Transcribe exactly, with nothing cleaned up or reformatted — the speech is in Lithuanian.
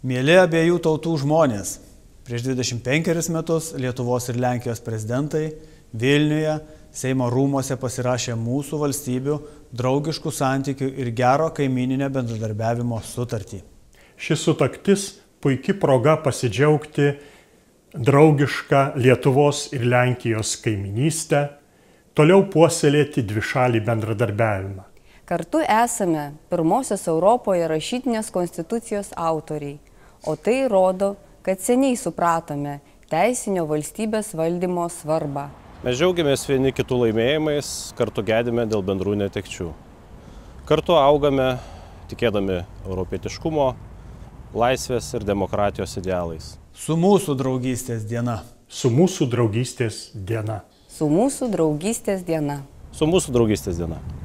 Mėly abiejų tautų žmonės, prieš dvidešimt penkerius metus Lietuvos ir Lenkijos prezidentai Vilniuje, Seimo rūmose pasirašė mūsų valstybių draugiškų santykių ir gero kaimininio bendradarbiavimo sutartį. Ši sutartis puikia proga pasidžiaugti draugišką Lietuvos ir Lenkijos kaiminystę, toliau puoselėti dvišalį bendradarbiavimą. Kartu esame pirmosios Europoje rašytinės konstitucijos autoriai, o tai rodo, kad seniai supratome teisinio valstybės valdymo svarbą. Mes džiaugiamės vieni kitų laimėjimais, kartu gedime dėl bendrų netekčių. Kartu augame, tikėdami europietiškumo, laisvės ir demokratijos idealais. Su mūsų draugystės diena. Su mūsų draugystės diena. Su mūsų draugystės diena. Su mūsų draugystės diena.